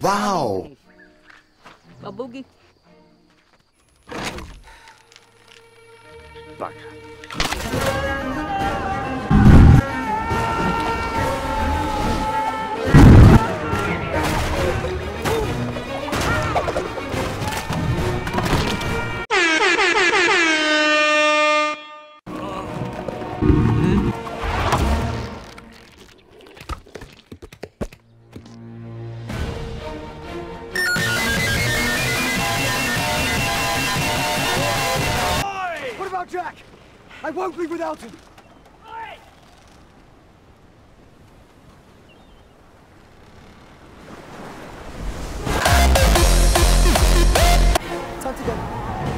Wow! Boogie. Back. What about Jack? I won't be without him. Time to go.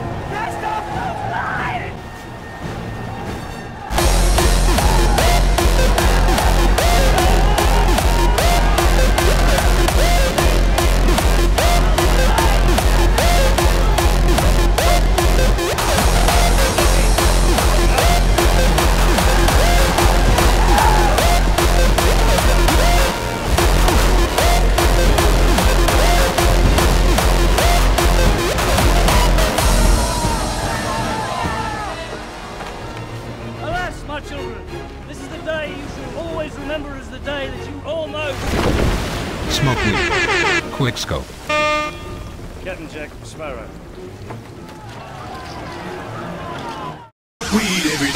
My children, this is the day you should always remember as the day that you all know. Smoke weed. Quick scope. Captain Jack Sparrow. Weed every